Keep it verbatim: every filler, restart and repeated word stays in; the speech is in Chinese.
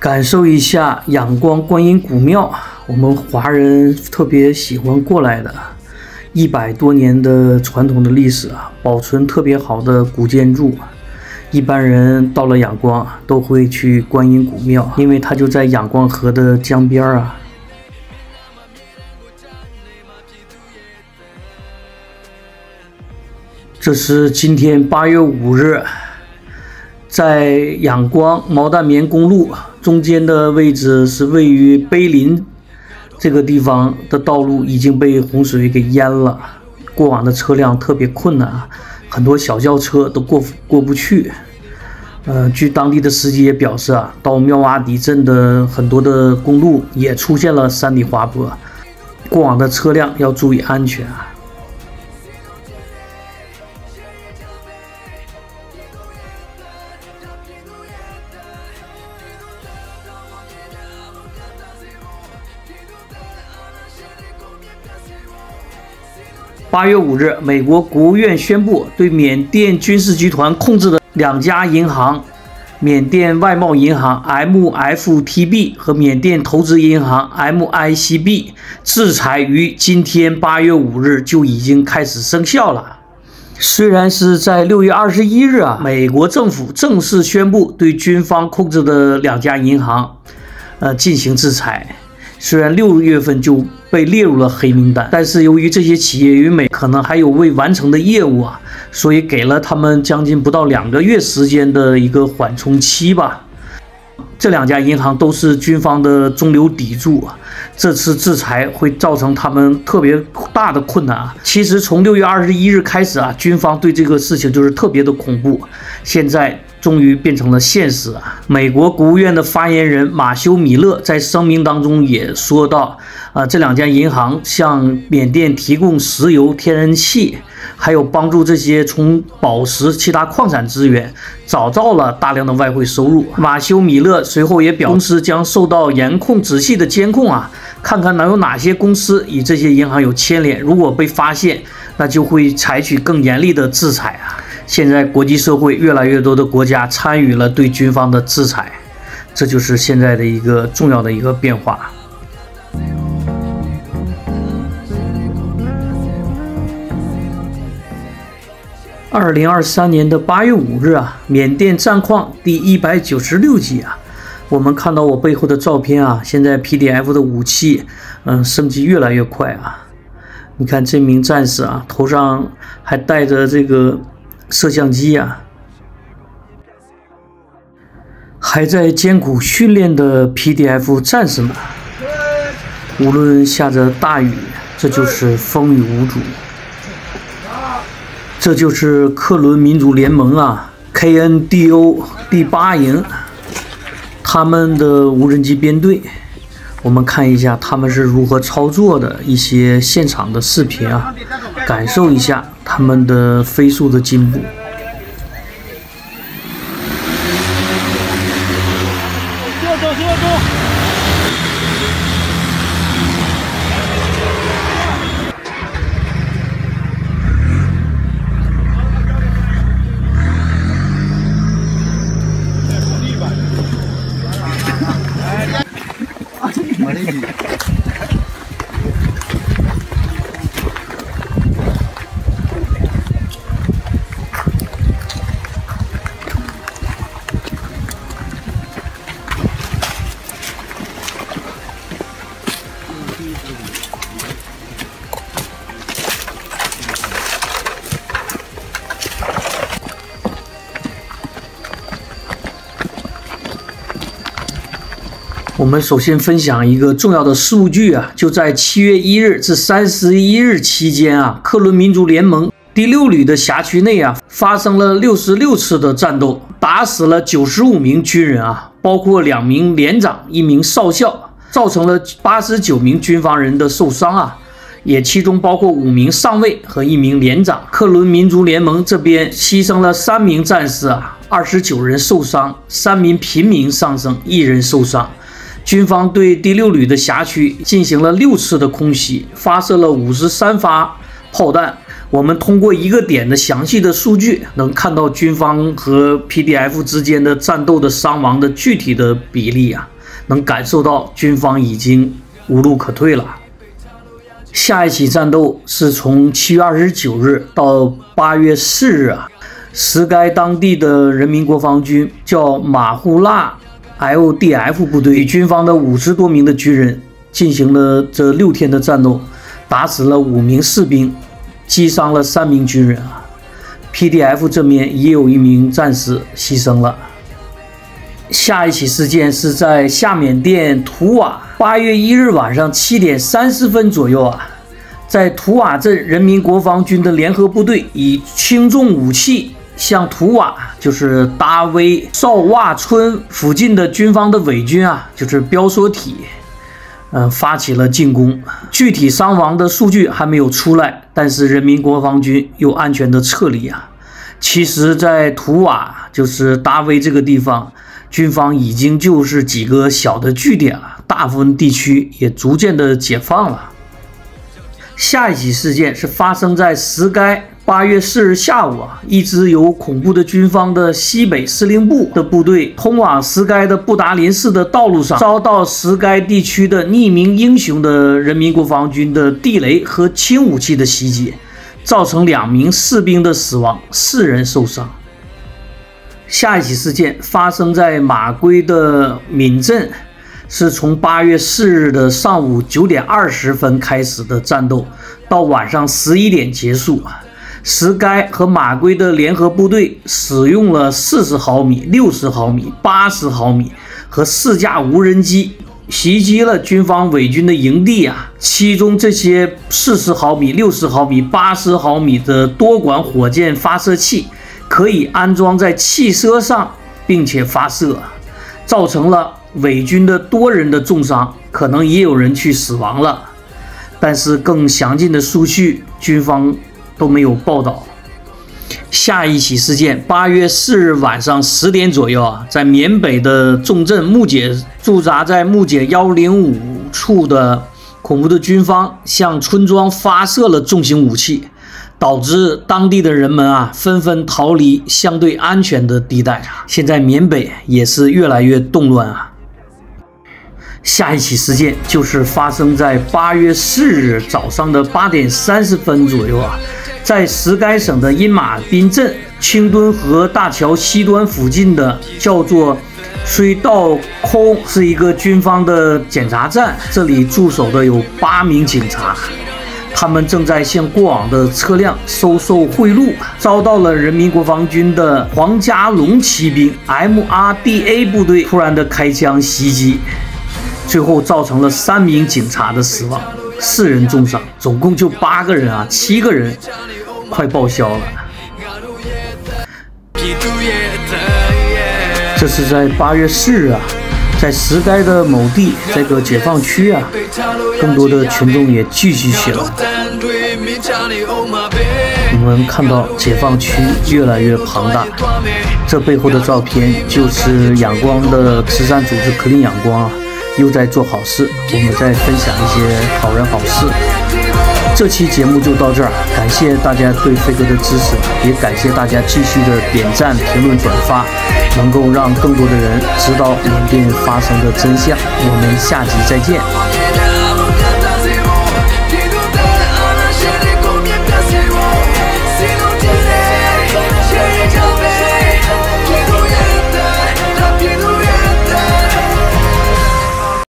感受一下仰光观音古庙，我们华人特别喜欢过来的，一百多年的传统的历史啊，保存特别好的古建筑。一般人到了仰光都会去观音古庙，因为它就在仰光河的江边啊。这是今天八月五日，在仰光毛淡棉公路中间的位置是位于碑林这个地方的道路已经被洪水给淹了，过往的车辆特别困难，很多小轿车都过过不去。呃，据当地的司机也表示啊，到妙洼底镇的很多的公路也出现了山体滑坡，过往的车辆要注意安全啊。八月五日，美国国务院宣布对缅甸军事集团控制的两家银行，缅甸外贸银行 M F T B 和缅甸投资银行 M I C B 制裁于今天八月五日就已经开始生效了。虽然是在六月二十一日啊，美国政府正式宣布对军方控制的两家银行，呃进行制裁。虽然六月份就被列入了黑名单，但是由于这些企业与美可能还有未完成的业务啊，所以给了他们将近不到两个月时间的一个缓冲期吧。这两家银行都是军方的中流砥柱，这次制裁会造成他们特别大的困难啊。其实从六月二十一日开始啊，军方对这个事情就是特别的恐怖，现在终于变成了现实啊！美国国务院的发言人马修·米勒在声明当中也说到，啊、呃，这两家银行向缅甸提供石油、天然气，还有帮助这些从宝石、其他矿产资源找到了大量的外汇收入。马修·米勒随后也表示，公司将受到严控、仔细的监控啊，看看能有哪些公司与这些银行有牵连，如果被发现，那就会采取更严厉的制裁啊。现在国际社会越来越多的国家参与了对军方的制裁，这就是现在的一个重要的一个变化。二零二三年的八月五日啊，缅甸战况第一百九十六集啊，我们看到我背后的照片啊，现在 P D F 的武器，嗯，升级越来越快啊。你看这名战士啊，头上还戴着这个摄像机啊，还在艰苦训练的 P D F 战士们，无论下着大雨，这就是风雨无阻。这就是克伦民主联盟啊 ，K N D O 第八营，他们的无人机编队。我们看一下他们是如何操作的一些现场的视频啊，感受一下他们的飞速的进步。 向左，向左。 我们首先分享一个重要的数据啊，就在七月一日至三十一日期间啊，克伦民主联盟第六旅的辖区内啊，发生了六十六次的战斗，打死了九十五名军人啊，包括两名连长、一名少校，造成了八十九名军方人的受伤啊，也其中包括五名上尉和一名连长。克伦民主联盟这边牺牲了三名战士啊，二十九人受伤，三名平民丧生，一人受伤。军方对第六旅的辖区进行了六次的空袭，发射了五十三发炮弹。我们通过一个点的详细的数据，能看到军方和 P D F 之间的战斗的伤亡的具体的比例啊。 能感受到军方已经无路可退了。下一起战斗是从七月二十九日到八月四日啊，石该当地的人民国防军叫马呼腊 L D F 部队与军方的五十多名的军人进行了这六天的战斗，打死了五名士兵，击伤了三名军人啊。P D F 这边也有一名战士牺牲了。下一起事件是在下缅甸图瓦，八月一日晚上七点三十分左右啊，在图瓦镇人民国防军的联合部队以轻重武器向图瓦，就是达威绍瓦村附近的军方的伪军啊，就是标索体，嗯、呃，发起了进攻。具体伤亡的数据还没有出来，但是人民国防军又安全的撤离啊。其实，在图瓦，就是达威这个地方，军方已经就是几个小的据点了，大部分地区也逐渐的解放了。下一起事件是发生在石该，八月四日下午啊，一支由恐怖的军方的西北司令部的部队通往石该的布达林市的道路上，遭到石该地区的匿名英雄的人民国防军的地雷和轻武器的袭击，造成两名士兵的死亡，四人受伤。下一起事件发生在马圭的闽镇，是从八月四日的上午九点二十分开始的战斗，到晚上十一点结束。石该和马圭的联合部队使用了四十毫米、六十毫米、八十毫米和四架无人机，袭击了军方伪军的营地啊。其中这些四十毫米、六十毫米、八十毫米的多管火箭发射器可以安装在汽车上，并且发射，造成了伪军的多人的重伤，可能也有人去死亡了。但是更详尽的数据，军方都没有报道。下一起事件，八月四日晚上十点左右啊，在缅北的重镇木姐，驻扎在木姐一零五处的恐怖的军方向村庄发射了重型武器，导致当地的人们啊纷纷逃离相对安全的地带。现在缅北也是越来越动乱啊。下一起事件就是发生在八月四日早上的八点三十分左右啊，在石该省的因马滨镇青墩河大桥西端附近的叫做水道空，是一个军方的检查站，这里驻守的有八名警察，他们正在向过往的车辆收受贿赂，遭到了人民国防军的黄家龙骑兵 M R D A 部队突然的开枪袭击，最后造成了三名警察的死亡，四人重伤，总共就八个人啊，七个人快报销了。这是在八月四日啊，在石该的某地这个解放区啊，更多的群众也聚集起来。我们看到解放区越来越庞大，这背后的照片就是仰光的慈善组织可林仰光啊，又在做好事，我们在分享一些好人好事。这期节目就到这儿，感谢大家对飞哥的支持，也感谢大家继续的点赞、评论、转发，能够让更多的人知道缅甸发生的真相。我们下集再见。